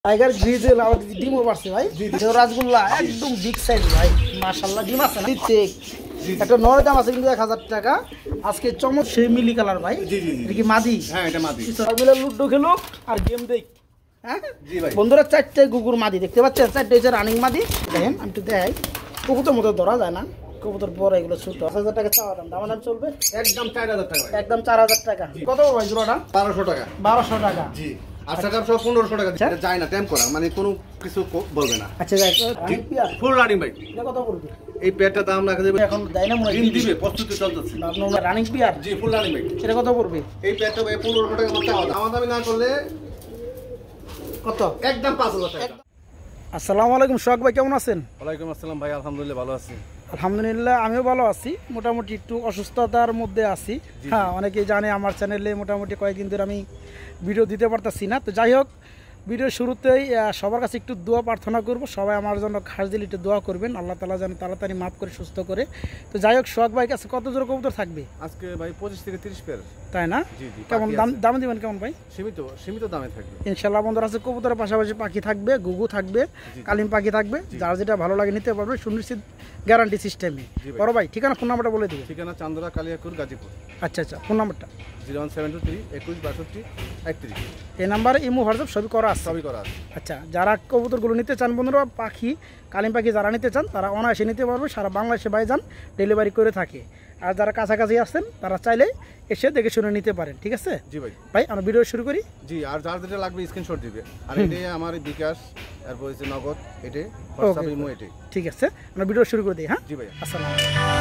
Tiger grizzle আর ডিমও পারছে ভাই। রাসগোল্লা একদম বিগ সাইজ ভাই, মাশাআল্লাহ। ডিম আছে না চেক, একটা নরের দাম আছে কিন্তু 1000 টাকা। আজকে চমক সেই মিলি কালার ভাই। এটা কি মাদি? হ্যাঁ এটা মাদি। সবগুলো লুডো খেলো আর গেম দেখ। হ্যাঁ জি ভাই বন্ধুরা, 4টে গুগুর মাদি দেখতে পাচ্ছেন, 4টে হচ্ছে রানিং মাদি। দেখেন আমি একটু দেখাই, কবুতর মতো ধরা যায় না, কবুতর বড়, এগুলো ছোট। 1000 টাকা চাওয়া দাম, দাম চলবে একদম 4000 টাকা ভাই। একদম 4000 টাকা। কত ভাই জোড়াটা? 1200 টাকা। 1200 টাকা জি। আর সেটআপ সব 1500 টাকা দিতে যায় না, টেম করা মানে কোনো কিছু বলবে না। আচ্ছা যাই, রানিং পিয়ার ফুল রানিং ভাই। এটা কত পড়বে? এই পেয়ারটা দাম রাখা যাবে এখন দেয় না মনে দিন দিবে, প্রস্তুতি চলতেছে। আপনার রানিং পিয়ার? জি ফুল রানিং ভাই। এটা কত পড়বে? এই পেয়ারটা ভাই 1500 টাকা মতো চাওয়া দাম। দামি না করলে কত? একদম 5000 টাকা। আসসালামু আলাইকুম, শখ ভাই কেমন আছেন? ওয়ালাইকুম আসসালাম ভাই, আলহামদুলিল্লাহ ভালো আছি। আলহামদুলিল্লাহ আমিও ভালো আছি, মোটামুটি একটু অসুস্থতার মধ্যে আছি। হ্যাঁ, অনেকেই জানে আমার চ্যানেলে মোটামুটি কয়েকদিন ধরে আমি ভিডিও দিতে পারতাছি না। তো যাই হোক, ভিডিওর শুরুতেই সবার কাছে একটু দোয়া প্রার্থনা করব, সবাই আমার জন্য খাস দিলে একটু দোয়া করবেন, আল্লাহ তাআলা যেন তাড়াতাড়ি মাফ করে সুস্থ করে। তো যাই হোক, শখ ভাই কাছে কত জোড়া কবুতর থাকবে আজকে ভাই 25 থেকে 30 পেয়ার। তাই না? জি জি। কেমন দাম দিবেন কেমন ভাই? সীমিত দামে থাকবে ইনশাআল্লাহ। বন্ধুরা আছে কবুতরের পাশাপাশি পাখি থাকবে, গুগু থাকবে, কালিম পাখি থাকবে, যার যেটা ভালো লাগে নিতে পারবে, সুনিশ্চিত গ্যারান্টি সিস্টেমে। বড় ভাই ঠিকানা ফোন নাম্বারটা বলে দিবে। ঠিকানা চান্দরা কালিয়াকুর গাজীপুর। আচ্ছা, ফোন নাম্বারটা 01723 21 62 31। এই নাম্বারে ইমো হোয়াটসঅ্যাপ সবই করা আছে? সবই করা আছে। আচ্ছা, যারা কবুতরগুলো নিতে চান বন্ধুরা, পাখি কালিম পাখি যারা নিতে চান তারা অনায়াসে নিতে পারবে, সারা বাংলাদেশে ভাইজান ডেলিভারি করে থাকে। আর যারা কাছাকাছি আসছেন তারা চাইলে এসে দেখে শুনে নিতে পারেন, ঠিক আছে? জি ভাই। ভাই আমরা ভিডিও শুরু করি। জি, আর যার যেটা লাগবে স্ক্রিনশট দিবে। আর এটাই আমার বিকাশ, তারপর হচ্ছে নগদ, এটাই হোয়াটসঅ্যাপ ইমো, এটাই। ঠিক আছে, আমরা ভিডিও শুরু করে দিই। হ্যাঁ জি ভাই। আসসালামু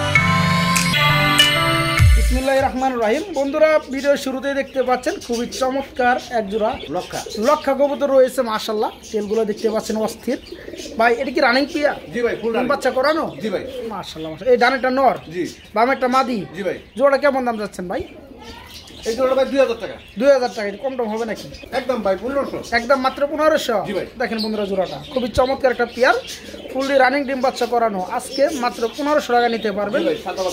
বিসমিল্লাহির রহমানির রহিম। বন্ধুরা ভিডিওর শুরুতেই দেখতে পাচ্ছেন খুবই চমৎকার এক জোড়া লক্ষা কবুতর রয়েছে, মাশাআল্লাহ। তেলগুলো দেখতে পাচ্ছেন অস্থির ভাই। এটা কি রানিং পিয়া? জি ভাই, ফুল রানিং। বাচ্চা করানো? জি ভাই। মাশাআল্লাহ। এই ডানেরটা নর, জি। বামেরটা মাদি। জি ভাই। জোড়া কেমন দাম যাচ্ছেন ভাই? এই জোড়াটা ভাই 2000 টাকা। 2000 টাকা। কম টম হবে নাকি? একদম ভাই 1500। একদম মাত্র 1500। জি ভাই। দেখেন বন্ধুরা, জোড়াটা খুবই চমৎকার একটা পেয়ার, ফুললি রানিং ডিম বাচ্চা করানো। আজকে মাত্র 1500 টাকা নিতে পারবেন,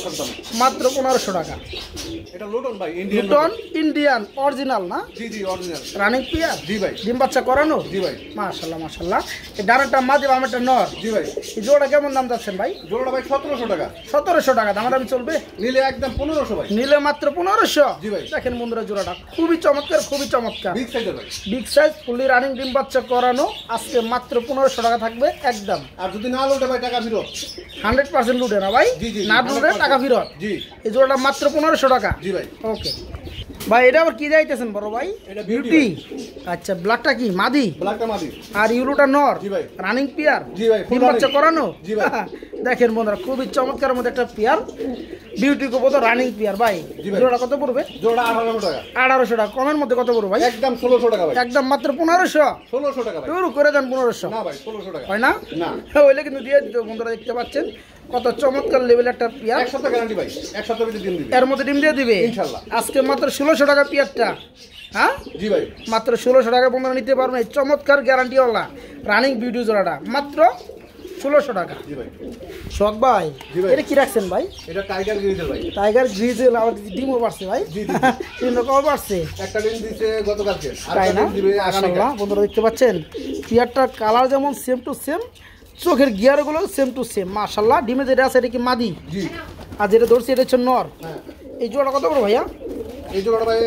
মাত্র 1500 টাকা। এটা লুটন ভাই, ইন্ডিয়ান লুটন ইন্ডিয়ান অরিজিনাল না? জি জি, অরিজিনাল রানিং পেয়ার। জি ভাই। ডিম বাচ্চা করানো? জি ভাই। মাশাআল্লাহ মাশাআল্লাহ। এই ডানাটা মাদি, বামেরটা নর। জি ভাই। এই জোড়া কেমন দাম যাচ্ছেন ভাই? জোড়াটা ভাই 1700 টাকা। 1700 টাকা দাম দাম চলবে? নিলে একদম 1500 ভাই। নিলে মাত্র 1500। জি ভাই। দেখেন বন্ধুরা, জোড়াটা খুবই চমৎকার, খুবই চমৎকার, বিগ সাইজের ভাই। বিগ সাইজ ফুললি রানিং ডিম বাচ্চা করানো। আজকে মাত্র 1500 টাকা থাকবে একদম। আর যদি না লোটে ভাই টাকা ফেরত। 100% লুটে না ভাই? জি জি, না লুটে টাকা ফেরত। জি। এই জোড়াটা মাত্র 1500 টাকা। জি ভাই। ওকে ভাই, এটা আবার কি যাইতেছেন বড় ভাই? এটা বিউটি। আচ্ছা, ব্ল্যাকটা কি মাদি? ব্ল্যাকটা মাদি। আর ইউলোটা নর? জি ভাই। Running pair? জি ভাই, ডিম বাচ্চা করানো? জি ভাই। দেখেন বন্ধুরা, খুবই চমৎকার মধ্যে একটা পেয়ার, বিউটি কবুতর রানিং পেয়ার ভাই। জি ভাই। জোড়া কত পড়বে? জোড়া 1800 টাকা। 1800 টাকা। কমের মধ্যে কত পড়বে ভাই? একদম 1600 টাকা ভাই। একদম মাত্র 1500। 1600 টাকা ভাই। শুরু করে দেন 1500। না ভাই, 1600 টাকা হয় না? না। হইলে কিন্তু দিয়ে দিত। বন্ধুরা দেখতে পাচ্ছেন কত চমৎকার লেভেল একটা পেয়ার। এক সপ্তাহ গ্যারান্টি ভাই, এক সপ্তাহের ভিতরে দিন দিবে। এর মধ্যে ডিম দিয়ে দিবে ইনশাআল্লাহ। আজকে মাত্র 1600 টাকা পেয়ারটা। হ্যাঁ জি ভাই। মাত্র 1600 টাকা বন্ধুরা নিতে পারবেন এই চমৎকার গ্যারান্টিওয়ালা রানিং বিউটি জোড়াটা, মাত্র 1600 টাকা। জি ভাই। শখ ভাই, জি ভাই। এটা কি রাখছেন ভাই? এটা টাইগার গ্রিজেল ভাই। Tiger grizzle. আর ডিমও পারছে ভাই? জি জি। তিন রকম পারছে। একটা ডিম দিছে গতকালকে, আর তাই একটা না? ডিম দিবে আগামীকাল। মাশাআল্লাহ। বন্ধুরা দেখতে পাচ্ছেন পেয়ারটার কালার যেমন সেম টু সেম, চোখের গিয়ারগুলো সেম টু সেম। মাশাআল্লাহ। ডিমে যেটা আছে এটা কি মাদি? জি। আর যেটা ধরছে এটা হচ্ছে নর। হ্যাঁ। এই জোড়াটা কত বড় ভাইয়া? এই জোড়াটা ভাই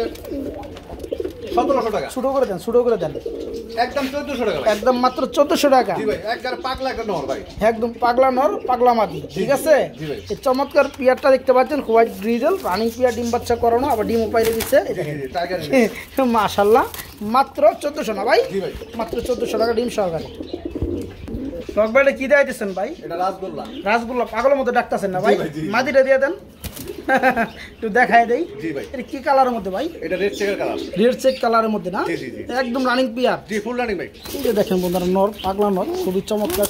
1700 টাকা। ছোটো করে দেন, ছোটো করে দেন। একদম 1400 টাকা ভাই। একদম মাত্র 1400 টাকা। জি ভাই, একবার পাগলা একটা নর ভাই। একদম পাগলা নর, পাগলা মাদি, ঠিক আছে? জি ভাই। এই চমৎকার পিয়ারটা দেখতে পাচ্ছেন, হোয়াইট গ্রিজেল রানিং পিয়ার, ডিম বাচ্চা করানো, আবার ডিম পাইরে দিচ্ছে। টাইগার মাশাআল্লাহ। মাত্র 1400 না ভাই? জি ভাই। মাত্র 1400 টাকা ডিম সহকারে। টকবাইটা কি দেয় দিচ্ছেন ভাই? এটা রাসগোল্লা। রাসগোল্লা পাগলের মতো ডাকতেছেন না ভাই? জি ভাই, জি। মাদিটা দিয়ে দেন। একটু দেখাই দেই। জি ভাই। এটা কি কালারের মধ্যে ভাই? এটা রেড চেকের কালার। রেড চেক কালারের মধ্যে না? জি জি জি। একদম রানিং পিয়ার। জি, ফুল রানিং ভাই। এই যে দেখেন বন্ধুরা, নর, পাগলা নর, খুবই চমৎকার।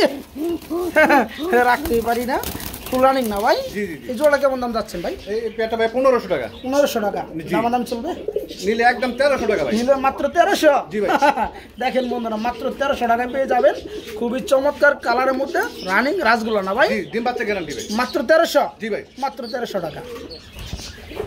রাখতেই পারি না। ফুল রানিং না ভাই? জি জি। এই জোড়া কেমন দাম যাচ্ছেন ভাই? এই পেয়ারটা ভাই 1500 টাকা। 1500 টাকা। জি। দাম চলবে? নিলে একদম 1300 টাকা ভাই। নিলে মাত্র 1300। জি ভাই। দেখেন বন্ধুরা, মাত্র 1300 টাকায় পেয়ে যাবেন খুবই চমৎকার কালারের মধ্যে রানিং রাসগোল্লা না ভাই? জি, ডিম বাচ্চা গ্যারান্টি ভাই। মাত্র 1300। জি ভাই। মাত্র 1300 টাকা।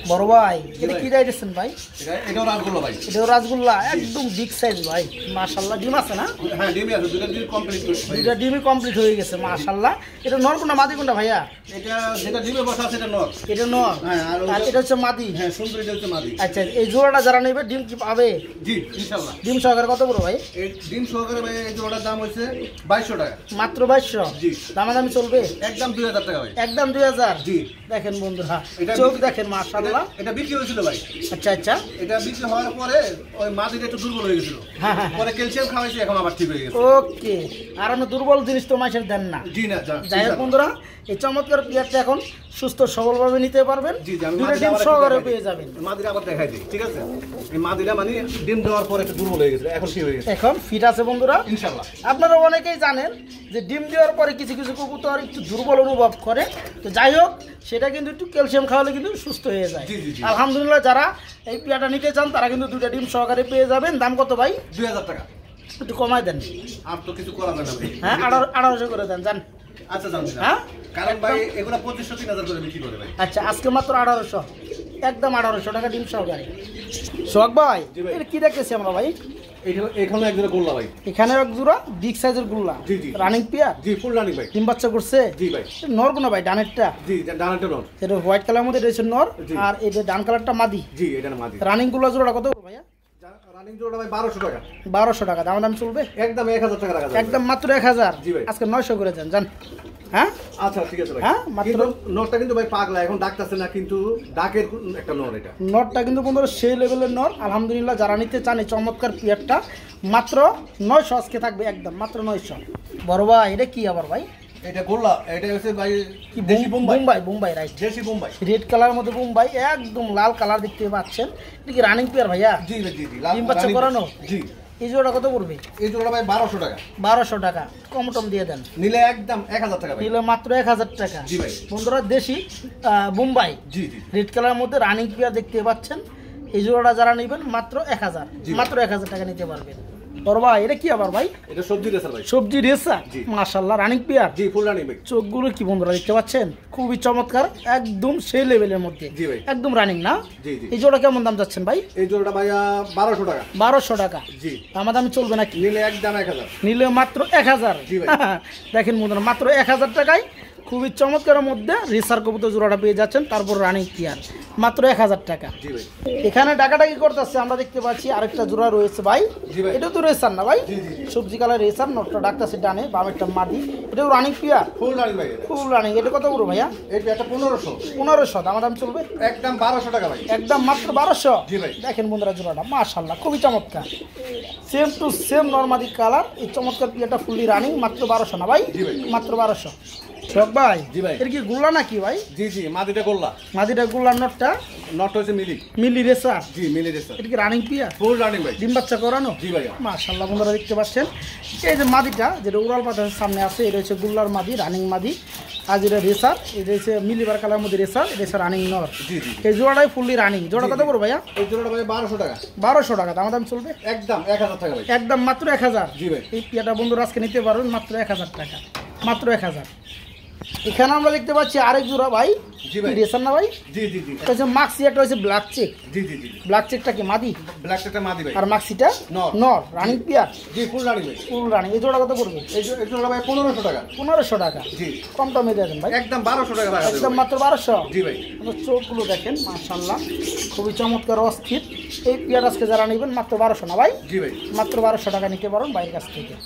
বড় ভাই এটা কি দিয়েছেন ভাই? এটাও রাসগোল্লা ভাই। এটাও রাসগোল্লা একদম বিগ সাইজ ভাই, মাশাআল্লাহ। ডিম আছে না? হ্যাঁ ডিমই আছে, দুটো ডিম কমপ্লিট ভাই। দুটো ডিমই কমপ্লিট হয়ে গেছে মাশাআল্লাহ। এটা নর কোনটা মাদি কোনটা ভাইয়া? এটা যেটা ডিমে বসা আছে এটা নর। এটা নর। হ্যাঁ আর এটা হচ্ছে মাদি। হ্যাঁ সুন্দর, এটা হচ্ছে মাদি। আচ্ছা এই জোড়াটা যারা নেবে ডিম কি পাবে? জি ইনশাআল্লাহ। ডিম সহকারে কত বড় ভাই? এই ডিম সহকারে ভাই এই জোড়ার দাম হচ্ছে 2200 টাকা। মাত্র 2200? জি। দামাদামি চলবে? একদম 2000 টাকা ভাই। একদম 2000? জি। দেখেন বন্ধুরা এটা চোখ দেখেন মাশাআল্লাহ। এটা বিক্রি হয়েছিল ভাই। আচ্ছা আচ্ছা। এটা বিক্রি হওয়ার পরে ওই মাটিটা একটু দুর্বল হয়ে গেছিল, হ্যাঁ হ্যাঁ পরে ক্যালসিয়াম খাওয়াইছি, এখন আবার ঠিক হয়ে গেছে। ওকে। আর আমি দুর্বল জিনিস তো মাসের দেন না। জি না যাই হোক বন্ধুরা এই চমৎকার পেয়ারটা এখন সুস্থ সবলভাবে নিতে পারবেন। জি আমি দুটো ডিম সহকারে পেয়ে যাবেন। মাদিরা আবার দেখাই দিই, ঠিক আছে? এই মাদিরা মানে ডিম দেওয়ার পরে একটু দুর্বল হয়ে গেছে, এখন ঠিক হয়ে গেছে, এখন ফিট আছে বন্ধুরা ইনশাআল্লাহ। আপনারা অনেকেই জানেন যে ডিম দেওয়ার পরে কিছু কিছু কবুতর একটু দুর্বল অনুভব করে, তো যাই হোক সেটা কিন্তু একটু ক্যালসিয়াম খাওয়ালে কিন্তু সুস্থ হয়ে যায়। জি, জি, জি। আলহামদুলিল্লাহ যারা এই পেয়ারটা নিতে চান তারা কিন্তু দুটো ডিম সহকারে পেয়ে যাবেন। দাম কত ভাই? 2000 টাকা। একটু কমায় দেন। আর তো কিছু করা যায় না ভাই। হ্যাঁ 1800 করে দেন জান। আচ্ছা জানি না, হ্যাঁ কারণ ভাই এগুলা 2500-3000 করে বিক্রি করে ভাই। আচ্ছা আজকে মাত্র 1800, একদম 1800 টাকা ডিম সহকারে। সোহাগ ভাই জি ভাই। এটা কি দেখতেছি আমরা ভাই? এখানে একজোড়া গোল্লা ভাই। এখানে এক জোড়া বিগ সাইজের গুল্লা। জি, জি। Running pair? জি ফুল রানিং ভাই। ডিম বাচ্চা করছে? জি ভাই। নর কোন ভাই? ডানেরটা? জি ডানাটা নর। এটা হোয়াইট কালার মধ্যে রয়েছে নর, জি। আর এই যে ডান কালারটা মাদি। জি এটা না মাদি। রানিং গুলা জোড়া কত ভাইয়া? রানিং জোড়া ভাই 1200 টাকা। 1200 টাকা। দাম দাম চলবে? একদম 1000 টাকা রাখা যাবে। একদম মাত্র 1000। জি ভাই। আজকে 900 করে দেন জান। হ্যাঁ আচ্ছা ঠিক আছে ভাই। হ্যাঁ, মাত্র- কিন্তু নরটা কিন্তু ভাই পাগলা, এখন ডাকতেছে না, কিন্তু ডাকের একটা নর এটা। নরটা কিন্তু বন্ধুরা সেই লেভেলের নর। আলহামদুলিল্লাহ যারা নিতে চান এই চমৎকার পেয়ারটা মাত্র 900 আজকে থাকবে, একদম মাত্র 900। বড় ভাই এটা কি আবার ভাই? এটা গোল্লা, এটা হচ্ছে ভাই কি দেশি বোম্বাই। বোম্বাই? বোম্বাই রাইট। দেশি বোম্বাই। রেড কালার মধ্যে বোম্বাই, একদম লাল কালার দেখতে পাচ্ছেন। এটা কি রানিং পেয়ার ভাইয়া? জি ভাই জি জি। ডিম বাচ্চা করানো? জি। এই জোড়া কত পড়বে? এই জোড়া ভাই 1200 টাকা। 1200 টাকা। কম টম দিয়ে দেন। নিলে একদম 1000 টাকা ভাই। নিলে মাত্র 1000 টাকা। জি ভাই। বন্ধুরা দেশি বোম্বাই জি জি। রেড কালারের মধ্যে রানিং পেয়ার দেখতে পাচ্ছেন। এই জোড়াটা যারা নেবেন মাত্র 1000, জি। মাত্র 1000 টাকা নিতে পারবেন। বড় ভাই এটা কি আবার ভাই? এটা সবজি রেসার ভাই। সবজি রেসা? জি। মাশাআল্লাহ রানিং পেয়ার। জি ফুল রানিং ভাই। চোখগুলো কি বন্ধুরা দেখতে পাচ্ছেন? খুবই চমৎকার, একদম সেই লেভেলের মধ্যে। জি ভাই। একদম রানিং না? জি জি। এই জোড়া কেমন দাম যাচ্ছেন ভাই? এই জোড়াটা ভাইয়া 1200 টাকা। 1200 টাকা। জি। আমার দামে চলবে নাকি? নিলে একদম 1000। নিলে মাত্র 1000। জি ভাই। দেখেন বন্ধুরা মাত্র 1000 টাকায় খুবই চমৎকারের মধ্যে রেসার কবুতর জোড়াটা পেয়ে যাচ্ছেন, তারপর রানিং পেয়ার মাত্র 1000 টাকা। জি ভাই। এখানে ডাকাডাকি করতেছে আমরা দেখতে পাচ্ছি, আরেকটা জোড়া রয়েছে ভাই। জি ভাই। এটা তো রেসার না ভাই? জি জি। সবজি কালার রেসার, নটটা ডাকতেছে ডানে, বামেরটা মাদি। এটাও রানিং পেয়ার? ফুল রানিং ভাই। Full running. এটা কত বড় ভাইয়া? এটা একটা 1500। 1500। দাম দাম চলবে? একদম 1200 টাকা ভাই। একদম মাত্র 1200। জি ভাই। দেখেন বন্ধুরা জোড়াটা মাশাআল্লাহ খুবই চমৎকার, same to same normally colour. এই চমৎকার পিয়াটা ফুললি রানিং, মাত্র 1200 না ভাই? জি ভাই। মাত্র 1200। শোক ভাই জি ভাই। এর কি গুল্লা নাকি ভাই? জি জি মাদিটা গোল্লা। মাদিটা গুল্লার নটটা? নট হচ্ছে মিলি। মিলি রেসার? জি মিলি রেসার। এটা কি রানিং পিয়া? ফুল রানিং ভাই। ডিম বাচ্চা করানো? জি ভাই। মাশাআল্লাহ বন্ধুরা দেখতে পাচ্ছেন এই যে মাদিটা যেটা উড়াল পাতার সামনে আছে, এটা হচ্ছে গুল্লার মাদি, রানিং মাদি। আর যেটা রেসার, এটা হচ্ছে মিলিবার কালার মধ্যে রেসার, এটা হচ্ছে রানিং নর। জি জি। এই জোড়াটাই ফুললি রানিং। জোড়া কত বড় ভাইয়া? এই জোড়াটা ভাই 1200 টাকা। 1200 টাকা। দাম দাম চলবে? একদম 1000 টাকা ভাই। একদম মাত্র 1000। জি ভাই। এই পিয়াটা বন্ধুরা আজকে নিতে পারবেন মাত্র 1000 টাকা, মাত্র 1000। এখানে আমরা দেখতে পাচ্ছি আরেক জোড়া ভাই। জি ভাই। রেসার না ভাই? জি জি জি। এটা হচ্ছে মাক্সি, একটা হচ্ছে ব্ল্যাক চেক। জি জি জি। ব্ল্যাক চেকটা কি মাদি? ব্ল্যাক টা মাদি ভাই। আর মাক্সিটা নর। নর। Running pair? জি ফুল রানিং ভাই। Full running. এই জোড়া কত পড়বে? এই জোড়া ভাই 1500 টাকা। 1500 টাকা। জি। কম দামে দিয়ে দেন ভাই। একদম 1200 টাকা রাখা যাবে একদম ভাই। মাত্র 1200। জি ভাই। আপনার চোখগুলো দেখেন মাশাআল্লাহ খুবই চমৎকার, অস্থির। এই পিয়ার আজকে যারা নেবেন মাত্র 1200 না ভাই? জি ভাই। মাত্র 1200 টাকা নিতে পারেন বাইরের কাছ থেকে।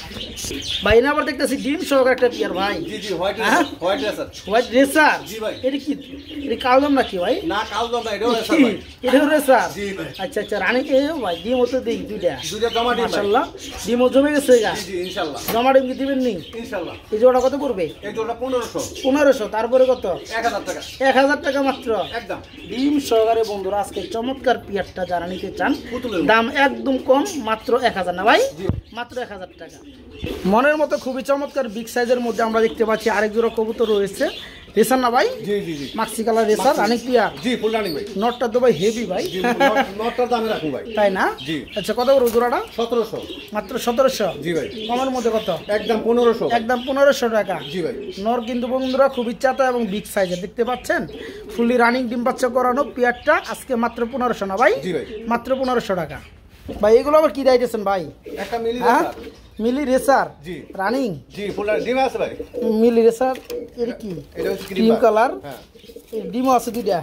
বাইরে আবার দেখতেছি ডিম সহকারে একটা পিয়ার ভাই। জি জি হোয়াইট হ্যাঁ? Racer. White racer. White racer? জি ভাই। এটা কি? এটা কালদম নাকি ভাই? না কালদম না, এটাও রেসার ভাই। এটাও রেসার? জি ভাই। আচ্ছা আচ্ছা। রানী এ ভাই ডিম হতে দেই দুইটা। দুইটা জমা ডিম ভাই। মাশাআল্লাহ ডিমও জমে গেছে গা। জি জি ইনশাআল্লাহ। জমা ডিম কি দিবেন নি? ইনশাআল্লাহ। এই জোড়া কত পড়বে? এই জোড়া 1500। 1500। তারপরে কত? 1000 টাকা। 1000 টাকা মাত্র। একদম। ডিম সহকারে বন্ধুরা আজকে চমৎকার পিয়ারটা যারা নিতে চান পুতুলের দাম একদম কম, মাত্র 1000 না ভাই? জি। মাত্র 1000 টাকা। মনের মতো খুবই চমৎকার বিগ সাইজের মধ্যে আমরা দেখতে পাচ্ছি আরেক জোড়া কবুতর রয়েছে। রেসার না ভাই? জি জি জি, মাক্সি কালার রেসার, রানিং পিয়ার। জি ফুল রানিং ভাই। নটটা তো ভাই হেভি ভাই, নটটা দামে রাখুন ভাই। তাই না? জি। আচ্ছা, কত বড় জোড়াটা? 1700। মাত্র 1700? জি ভাই। কমের মধ্যে কত? একদম 1500। একদম 1500 টাকা। জি ভাই। নর কিন্তু বন্ধুরা খুবই চাতা এবং বিগ সাইজের দেখতে পাচ্ছেন, ফুললি রানিং ডিম বাচ্চা করানো পিয়ারটা আজকে মাত্র 1500 না ভাই? জি ভাই। মাত্র 1500 টাকা। ভাই এগুলো আবার কি দিতেছেন ভাই? একটা মিলি হ্যাঁ, রেসার। মিলি রেসার। জি। রানিং? জি ফুল ডিম আছে ভাই। মিলি রেসার এর কি? এটা হচ্ছে ক্রিম কালার। হ্যাঁ। ডিমও আছে দুইটা।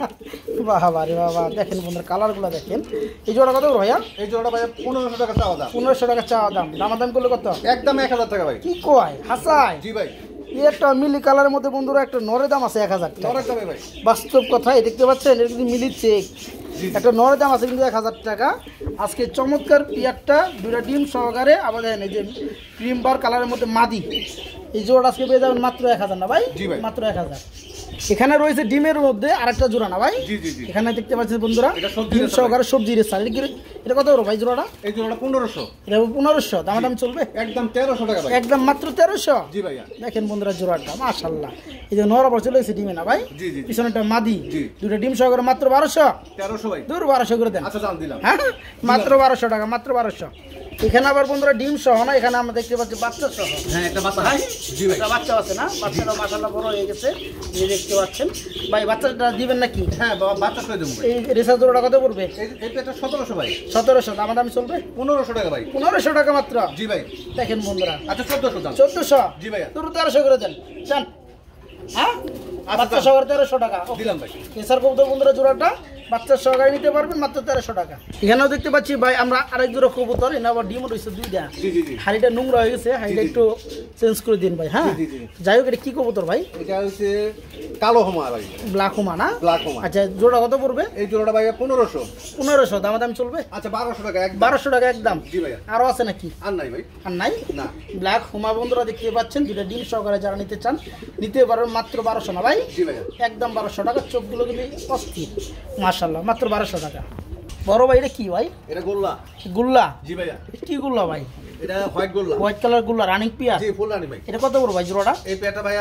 বাহ বাহ বাবা, দেখেন বন্ধুরা কালারগুলো দেখেন। এই জোড়া কত ভাইয়া? এই জোড়াটা ভাই 1500 টাকা চাওয়া দাম। 1500 টাকা চাওয়া দাম। দামাদাম করলে কত? একদম 1000 টাকা ভাই। কি কয় হাসায়? জি ভাই। এই একটা মিলি কালারের মধ্যে বন্ধুরা একটা নরের দাম আছে 1000 টাকা। নরের দামে ভাই। বাস্তব কথাই দেখতে পাচ্ছেন, এটা কিন্তু মিলি চেক। একটা নরের দাম আছে কিন্তু 1000 টাকা। আজকে চমৎকার পিয়ারটা দুটা ডিম সহকারে আবার দেখেন এই যে ক্রিম বার কালারের মধ্যে মাদি। এই জোড়া আজকে পেয়ে যাবেন মাত্র 1000 না ভাই? জি ভাই। মাত্র 1000। এখানে রয়েছে ডিমের মধ্যে আরেকটা জোড়া না ভাই? জি জি জি। এখানে দেখতে পাচ্ছেন বন্ধুরা এটা সবজি ডিম রেসার সহকারে সবজি রেসার। এটা কত বড় ভাই জোড়াটা? এই জোড়াটা 1500। এটা 1500। দাম চলবে? একদম 1300 টাকা ভাই। একদম মাত্র 1300। জি ভাইয়া। দেখেন বন্ধুরা জোড়াটা মাশাআল্লাহ। এই যে নর আবার চলে এসেছে ডিমে না ভাই? জি জি। পিছনেটা মাদি। জি। দুটো ডিম সহকারে মাত্র 1200। 1300 ভাই। দূর 1200 করে দেন। আচ্ছা দাম দিলাম। হ্যাঁ, মাত্র 1200 টাকা, মাত্র 1200। এখানে আবার বন্ধুরা ডিম সহ না, এখানে আমরা দেখতে পাচ্ছি বাচ্চা সহ। হ্যাঁ একটা বাচ্চা ভাই। জি ভাই। একটা বাচ্চা আছে না? বাচ্চাটা মাশাআল্লাহ বড় হয়ে গেছে, এই দেখতে পাচ্ছেন ভাই। বাচ্চাটা দিবেন নাকি? হ্যাঁ বাচ্চা করে দেবো ভাই। এই রেসার জোড়াটা কত পড়বে? এই পেটা 1700 ভাই। 1700। দাম চলবে? 1500 টাকা ভাই। 1500 টাকা মাত্র। জি ভাই। দেখেন বন্ধুরা আচ্ছা 1400 দাম। 1400। জি ভাইয়া। তোর 1300 করে দেন। চান? হ্যাঁ, বাচ্চা সহকারে 1300 টাকা দিলাম ভাই। এসার কবুতর বন্ধুরা জোড়াটা বাচ্চা সহকারে নিতে পারবেন মাত্র 1300 টাকা। এখানেও দেখতে পাচ্ছি ভাই আমরা আরেক জোড়া কবুতর, এনে আবার ডিম রয়েছে দুইটা। জি জি জি। হাড়িটা নোংরা হয়ে গেছে, হাড়িটা একটু চেঞ্জ করে দিন ভাই। হ্যাঁ, জি, জি, জি। যাই হোক, এটা কি কবুতর ভাই? এটা হচ্ছে কালো হোমা ভাই। ব্ল্যাক হোমা না? ব্ল্যাক হোমা। আচ্ছা, জোড়া কত পড়বে? এই জোড়াটা ভাই 1500। 1500। দাম চলবে? আচ্ছা 1200 টাকা একদম। 1200 টাকা একদম। জি ভাইয়া। আরো আছে নাকি? আর নাই ভাই। আর নাই? না। ব্ল্যাক হোমা বন্ধুরা দেখতে পাচ্ছেন, দুটা ডিম সহকারে যারা নিতে চান নিতে পারবেন মাত্র 1200 না ভাই? জি ভাইয়া। একদম 1200 টাকা। চোখগুলো কিন্তু অস্থির মাশাআল্লাহ, মাত্র 1200 টাকা। বড় ভাই এটা কি ভাই? এটা গোল্লা। গুল্লা? জি ভাইয়া। কি গুল্লা ভাই? এটা হোয়াইট গোল্লা। হোয়াইট কালার গুল্লা, রানিং পিয়ার? জি ফুল রানিং ভাই। এটা কত বড় ভাই জোড়াটা? এই পেটা ভাইয়া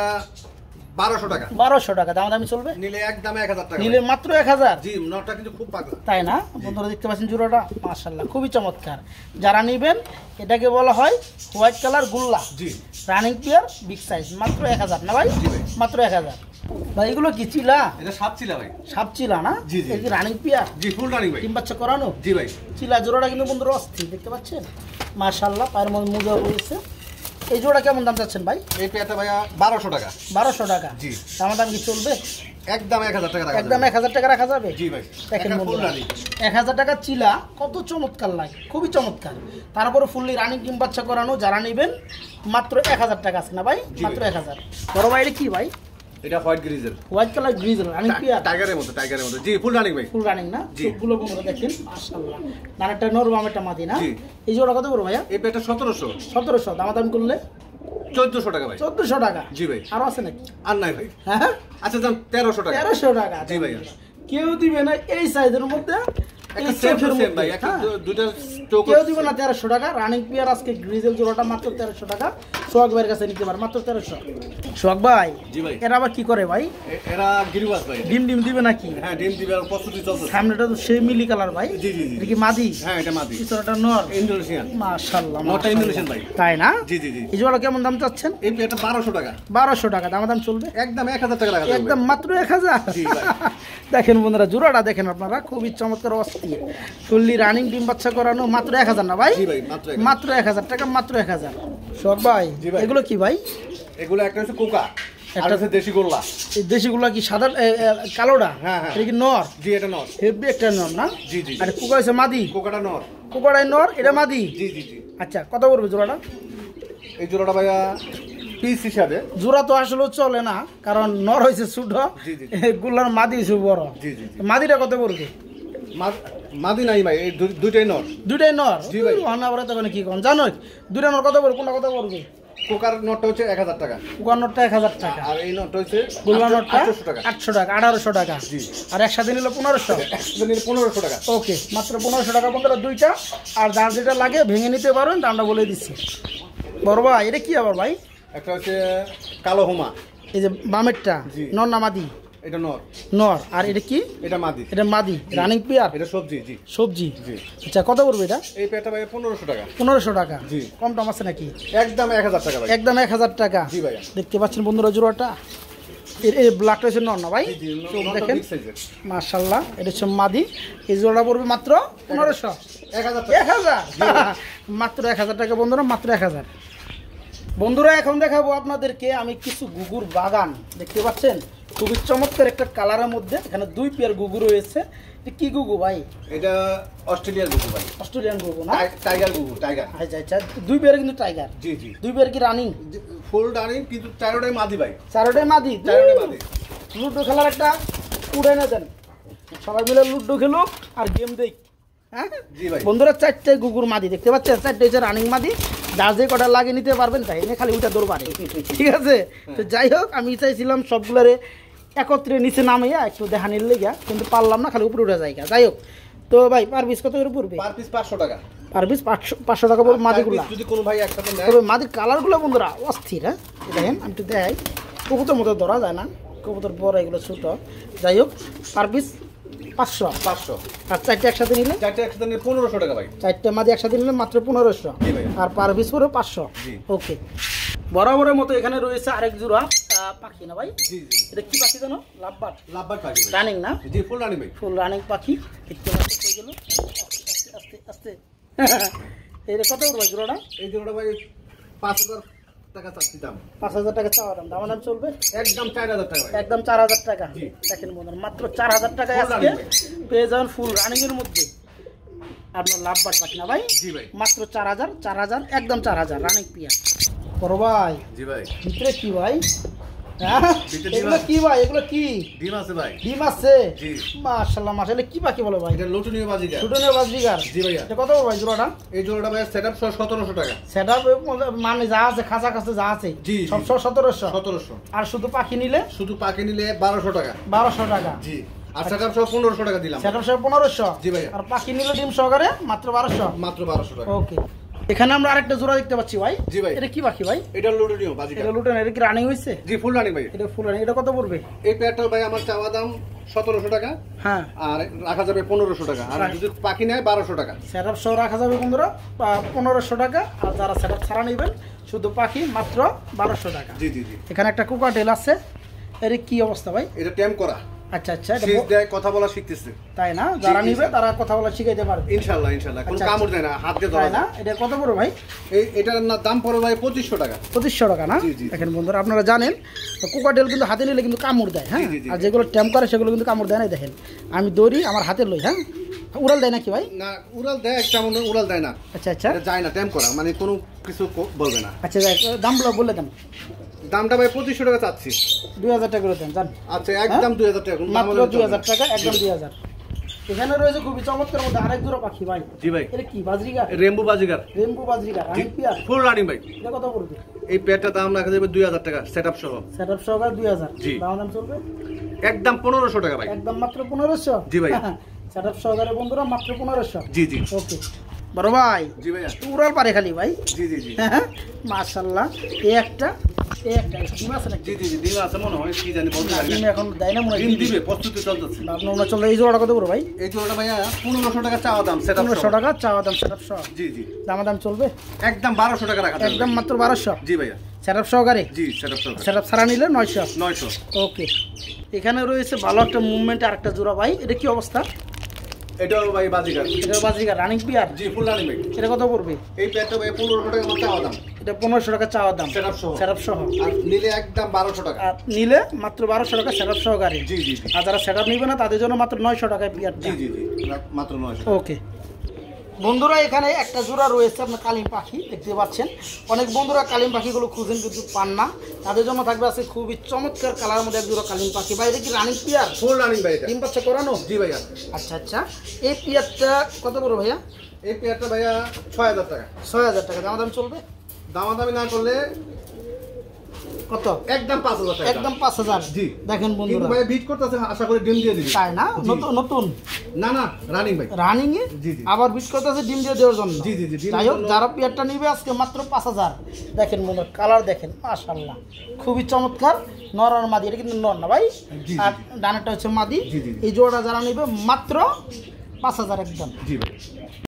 1200 টাকা। 1200 টাকা। দাম চলবে? নিলে একদম 1000 টাকা। নিলে মাত্র 1000। জি নটটা কিন্তু খুব পাতলা। তাই না? বন্ধুরা দেখতে পাচ্ছেন জোড়াটা মাশাআল্লাহ খুবই চমৎকার। যারা নেবেন এটাকে বলা হয় হোয়াইট কালার গুল্লা, জি। Running pair, big size. মাত্র 1000 না ভাই? জি ভাই। মাত্র 1000। ভাই এগুলো কি চিলা? এটা সাপ ছিল ভাই। সাপ চিলা না? জি, জি। এই কি রানিং পিয়ার? জি ফুল রানিং ভাই। ডিম বাচ্চা করানো? জি ভাই। চিলা জোড়াটা কিন্তু বন্ধুরা অস্থির দেখতে পাচ্ছেন মাশাআল্লাহ। পায়ের মধ্যে মোজা রয়েছে। এই জোড়া কেমন দাম চাচ্ছেন ভাই? এই পেটা ভাইয়া 1200 টাকা। 1200 টাকা। জি। দাম কি চলবে? একদম 1000 টাকা রাখা একদম যাবে। 1000 টাকা রাখা যাবে? জি ভাই। দেখেন একটা ফুল বন্ধুরা, রানিং। 1000 টাকা চিলা কত চমৎকার লাগে, খুবই চমৎকার। তারপরে ফুললি রানিং ডিম বাচ্চা করানো যারা নেবেন মাত্র 1000 টাকা আছে না ভাই? জি মাত্র ভাই। 1000। বড় ভাই এটা কি ভাই? এটা white grizzle. White colour grizzle, running pair? টাইগারের মতো, টাইগারের মতো। জি ফুল রানিং ভাই। ফুল রানিং না? জি। চোখগুলো বন্ধুরা দেখেন মাশাআল্লাহ। নানাটা নর, বামেরটা মাদি না? জি। এই জোড়া কত বড় ভাইয়া? এই পেটা 1700। 1700। দাম করলে 1400 টাকা ভাই। 1400 টাকা। জি ভাই। আরো আছে নাকি? আর নাই ভাই। হ্যাঁ, আচ্ছা দাম 1300 টাকা। 1300 টাকা। জি ভাইয়া। কেউ দিবে না এই সাইজের মধ্যে, এই একটা সেম চোখের টু সেম মধ্যে, ভাই। একটা হ্যাঁ। দুটো চোখ। কেউ দিবে না 1300 টাকা। রানিং পিয়ার আজকে গ্রিজেল জোড়াটা মাত্র 1300 টাকা। সোহাগ ভাইয়ের কাছে নিতে পারে মাত্র 1300। সোহাগ ভাই, জি ভাই। এরা আবার কি করে ভাই? এরা গিরিবাস ভাই। ডিম দিবে নাকি? হ্যাঁ ডিম দিবে, আর প্রস্তুতি চলছে। সামনেটা তো সেই মিলি কালার ভাই। জি জি জি। এটা কি মাদি? হ্যাঁ এটা মাদি। পিছনেটা নর। ইন্দোনেশিয়ান। মাশাআল্লাহ, নটা মাশাআল্লাহ। ইন্দোনেশিয়ান ভাই। তাই না? জি জি জি। এই জোড়া কেমন দাম চাচ্ছেন? এই পেটা 1200 টাকা। 1200 টাকা। দাম চলবে? একদম 1000 টাকা রাখা যাবে। একদম মাত্র 1000। জি ভাই। দেখেন বন্ধুরা জোড়াটা দেখেন আপনারা, খুবই চমৎকার অস্থির। ফুললি রানিং ডিম বাচ্চা করানো মাত্র 1000 না ভাই? জি ভাই মাত্র 1000। মাত্র 1000 টাকা, মাত্র 1000। সোহাগ ভাই, জি ভাই। এগুলো কি ভাই? এগুলো একটা হচ্ছে কোকা, একটা একটা হচ্ছে দেশি গোল্লা। এই দেশিগুলা কি সাদা কালোটা? হ্যাঁ, হ্যাঁ। এটা কি নর? জি এটা নর। হেভি একটা নর না? জি, জি, জি। আর কুকা হচ্ছে মাদি? কোকাটা নর। কুকাটাই নর, এটা মাদি? জি জি জি। আচ্ছা, কত পড়বে জোড়াটা? এই জোড়াটা ভাইয়া পিস হিসাবে। জোড়া তো আসলে চলে না, কারণ নর হয়েছে ছোট, জি, জি। গুলার মাদি হয়েছে বড়। জি জি জি। মাদিটা কত পড়বে? মাদি নাই ভাই, এই দুইটাই নর। দুইটাই নর? জি ভাই। অনাবরে তখন কি কোন জানো? দুইটা নর কত পড়বে? কোনটা কত পড়বে? কোকার নটটা হচ্ছে 1000 টাকা। কুকার নটটা 1000 টাকা। আর এই নটটা হচ্ছে গুল্লা নটটা 800 টাকা। 800 টাকা, 1800 টাকা। জি। আর একসাথে নিল 1500। একসাথে নিলে 1500 টাকা। ওকে, মাত্র 1500 টাকা বন্ধুরা দুইটা। আর যার যেটা লাগে ভেঙে নিতে পারেন, দামটা বলে দিচ্ছি। বড় ভাই এটা কি আবার ভাই? একটা হচ্ছে কালো হোমা। এই যে বামেরটা নর না মাদি? এটা নর। নর। আর এটা কি? এটা মাদি। এটা মাদি রানিং পেয়ার। এটা সবজি। জি সবজি। জি। আচ্ছা কত পড়বে এটা? এই পেয়ারটা ভাই 1500 টাকা। 1500 টাকা। জি। কম টম আছে নাকি? একদম 1000 টাকা ভাই। একদম 1000 টাকা। জি ভাই। দেখতে পাচ্ছেন বন্ধুরা জোড়াটা, এই ব্ল্যাকটা হচ্ছে নর না ভাই? জি জি। চোখ দেখেন মাশাআল্লাহ। এটা হচ্ছে মাদি। এই জোড়াটা পড়বে মাত্র 1500। 1000 মাত্র 1000 টাকা বন্ধুরা, মাত্র 1000। বন্ধুরা এখন দেখাবো আপনাদেরকে আমি কিছু গুগুর বাগান। দেখতে পাচ্ছেন খুবই চমৎকার একটা কালারের মধ্যে এখানে 2 পেয়ার গুগু রয়েছে। এটা কি গুগু ভাই? এটা অস্ট্রেলিয়ার গুগু ভাই। অস্ট্রেলিয়ান গুগু না? টাইগার গুগু, টাইগার। আচ্ছা আচ্ছা 2 পেয়ার কিন্তু টাইগার। জি জি। 2 পেয়ার কি রানিং? ফুল রানিং কিন্তু চারোটাই মাদি ভাই। চারোটাই মাদি? চারোটাই মাদি। লুডো খেলার একটা উড়ে না দেন, সবাই মিলে লুডো খেলুক আর গেম দেখ। হ্যাঁ জি ভাই। বন্ধুরা 4টে গুগুর মাদি দেখতে পাচ্ছেন, 4টে হচ্ছে রানিং মাদি। যা যে কটা লাগিয়ে নিতে পারবেন তাই এনে খালি উঠে দৌড় পারে। ঠিক আছে, তো যাই হোক আমি চাইছিলাম সবগুলোরে একত্রে নিচে নামাইয়া একটু দেখা নিলে গিয়া, কিন্তু পারলাম না, খালি উপরে উঠে যাই। যাই হোক, তো ভাই পার পিস কত করে পড়বে? পার পিস 500 টাকা। পার পিস 500 টাকা পড়বে মাদিগুলা। যদি কোনো ভাই একসাথে নেয়, তবে মাদির কালারগুলো বন্ধুরা অস্থির। হ্যাঁ দেখেন আমি একটু দেখাই, কবুতর মতো ধরা যায় না, কবুতর বড়, এগুলো ছোট। যাই হোক পার পিস 500। 500। আর 4টে একসাথে নিলে? 4টে একসাথে নিলে 1500 টাকা ভাই। 4টে মাদি একসাথে নিলে মাত্র 1500। জি ভাই। আর পার পিস পড়বে 500। জি। ওকে, বরাবরের মতো এখানে রয়েছে আরেক জোড়া পাখি না ভাই? জি জি। এটা কি পাখি জানো? লাভবার্ড। লাভবার্ড পাখি ভাই। রানিং না? জি ফুল রানিং ভাই। ফুল রানিং পাখি। দেখতে পাচ্ছেন কই গেল? আস্তে আস্তে। এটা কত করে ভাই জোড়াটা? এই জোড়াটা ভাই 5000 টাকা চাচ্ছি দাম। 5000 টাকা চাওয়া দাম। দাম দাম চলবে? একদম 4000 টাকা ভাই। একদম 4000 টাকা। জি। দেখেন বন্ধুরা মাত্র 4000 টাকায় ফুল আজকে রানিং ভাই। পেয়ে যাবেন ফুল রানিং এর মধ্যে আপনার লাভবার্ড পাখি না ভাই? জি ভাই। মাত্র 4000 একদম 4000 রানিং পিয়া। বড় ভাই জি ভাই। ভিতরে কি ভাই? হ্যাঁ ভিতরে ডিম এগুলো আছে। কি ভাই? এগুলো কি ডিম আছে ভাই। ডিম আছে? জি। মাশাআল্লাহ মাশাআল্লাহ। কি পাখি বলো ভাই? এটা লটনীয় বাজিকার। সুডনের বাজরিগার। জি ভাইয়া। এটা কত ভাই জোড়াটা? এই জোড়াটা ভাই সেটআপ সহ 1700 টাকা। সেটআপ মানে যা আছে খাঁচা কাছে যা আছে জি, জি। সব 1700। 1700। আর শুধু পাখি নিলে শুধু পাখি নিলে 1200 টাকা। 1200 টাকা। জি। আর সেটআপ সহ 1500 টাকা দিলাম। সেটআপ সহ 1500। জি ভাইয়া। আর পাখি নিলে ডিম সহকারে মাত্র 1200। মাত্র 1200 টাকা। ওকে, এখানে আমরা আরেকটা জোড়া দেখতে পাচ্ছি ভাই। জি ভাই। এটা কি পাখি ভাই? এটা লটনীয় বাজিকার। এটা লুটেন। এটা কি রানিং হইছে? জি ফুল রানিং ভাই। এটা ফুল রানিং। এটা কত পড়বে? এই পেয়ারটা ভাই আমার চাওয়া দাম 1700 টাকা। হ্যাঁ, আর রাখা যাবে 1500 টাকা। আর যদি পাখি নেয় 1200 টাকা। সেটআপ সহ রাখা যাবে বন্ধুরা 1500 টাকা। আর যারা সেটআপ ছাড়া নেবেন শুধু পাখি মাত্র 1200 টাকা। জি জি জি। এখানে একটা কোকাটেল আছে। এর কি অবস্থা ভাই? এটা টেম করা। আচ্ছা আচ্ছা, এটা সিজ দেয়, কথা বলা শিখতেছে। তাই না? যারা জি, নিবে স্যার। তারা কথা বলা শিখাইতে পারবে ইনশাআল্লাহ ইনশাআল্লাহ। কোনো আচ্ছা, কামড় দেয় না, হাত দিয়ে ধরা তাই না? যায়। এটা কত বড় ভাই? এটার দাম পড়ে ভাই 2500 টাকা। 2500 টাকা না? জি, জি। দেখেন বন্ধুরা আপনারা জানেন কোকাটেল কিন্তু হাতে নিলে কিন্তু কামড় দেয়। হ্যাঁ, জি, জি, জি। আর যেগুলো ট্যাম্প করে সেগুলো কিন্তু কামড় দেয় না। দেখেন আমি দৌড়ি আমার হাতে লই। হ্যাঁ, উড়াল দেয় নাকি ভাই? না উড়াল দেয়, একটা মনে উড়াল দেয় না। আচ্ছা আচ্ছা এটা যায় না, টেম করা মানে কোনো কিছু বলবে না। আচ্ছা, যাই দামগুলো বলে দেন। দামটা ভাই 2500 টাকা চাচ্ছি। 2000 টাকা করে দেন জান। আচ্ছা একদম 2000 টাকা। কোনো দাম মাত্র হলে চলবে না। 2000 টাকা, একদম 2000। এখানে রয়েছে খুবই চমৎকার মধ্যে আরেক জোড়া পাখি ভাই। জি ভাই। এটা কি budgerigar? Rainbow budgerigar. Rainbow budgerigar running pair. Full running ভাই। এটা কত পড়বে? এই পেয়ারটার দাম রাখা যাবে 2000 টাকা সেটআপ সহ। সেটআপ সহকারে 2000। জি। দাম চলবে একদম 1500 টাকা ভাই। একদম মাত্র 1500। জি ভাই। সেটআপ সহকারে বন্ধুরা মাত্র 1500। জি জি। ওকে বড় ভাই। জি ভাইয়া। উড়াল পারে খালি ভাই। জি জি জি। মাশাআল্লাহ। এই একটা ডিম আছে নাকি? জি জি জি। ডিম আছে মনে হয়, কি জানি বলতে না, পারি ডিম না। এখন দেয় না মনে হয়। ডিম দিবে, প্রস্তুতি চলতেছে। আপনার মনে চলে। এই জোড়াটা কত বড় ভাই? এই জোড়াটা ভাইয়া 1500 টাকা চাওয়া দাম সেটআপ 1500 টাকা চাওয়া দাম সেটআপ সহ। জি জি। দাম চলবে একদম 1200 টাকা রাখা যাবে। একদম মাত্র 1200। জি ভাইয়া। সেটআপ সহকারে? জি সেটআপ সহ। সেটআপ ছাড়া নিলে 900। 900। ওকে, এখানে রয়েছে ভালো একটা মুভমেন্ট আরেকটা জোড়া ভাই। এটা কি অবস্থা? এটাও ভাই বাজিকার। এটা বাজরিগার রানিং পিয়ার। জি ফুল রানিং ভাই। এটা কত পড়বে? এই পেয়ারটা ভাই 1500 টাকা আমার চাওয়া দাম। এটা 1500 টাকা চাওয়া দাম সেটআপ সহ। সেটআপ সহ। আর নিলে একদম 1200 টাকা। আর নিলে মাত্র 1200 টাকা সেটআপ সহকারে। জি জি জি। আর যারা সেটআপ নিবে না তাদের জন্য মাত্র 900 টাকায় পিয়ার। জি জি জি। মাত্র 900। ওকে বন্ধুরা, এখানে একটা জোড়া রয়েছে আপনার কালিম পাখি দেখতে পাচ্ছেন। অনেক বন্ধুরা কালিম পাখিগুলো খুঁজেন কিন্তু পান না, তাদের জন্য থাকবে আছে খুবই চমৎকার কালার মধ্যে এক জোড়া কালিম পাখি। ভাই এটা কি রানিং পিয়ার? ফুল রানিং ভাই এটা। ডিম বাচ্চা করানো? জি ভাইয়া। আচ্ছা আচ্ছা, এই পিয়ারটা কত বড় ভাইয়া? এই পেয়ারটা ভাইয়া 6000 টাকা। 6000 টাকা। দাম চলবে? দামাদামি না করলে কত একদম 5000 টাকা, একদম 5000। জি। দেখেন কিন্তু বন্ধুরা, ভাই বিট করতেছে, আশা করি ডিম দিয়ে দিবি। তাই না? জি। নতুন না না, রানিং ভাই। রানিং এ জি, জি। আবার বিট করতেছে ডিম দিয়ে দেওয়ার জন্য। জি, জি, জি, ডিমের যাই হোক, জন্য। যারা পেয়ারটা নিবে আজকে মাত্র 5000। দেখেন বন্ধুরা, কালার দেখেন, মাশাআল্লাহ খুবই চমৎকার। নর আর মাদি, এটা কিন্তু নর না ভাই, জি, আর ডানাটা হচ্ছে মাদি। জি, জি, জি। এই জোড়াটা যারা নিবে মাত্র 5000 একদম। জি ভাই।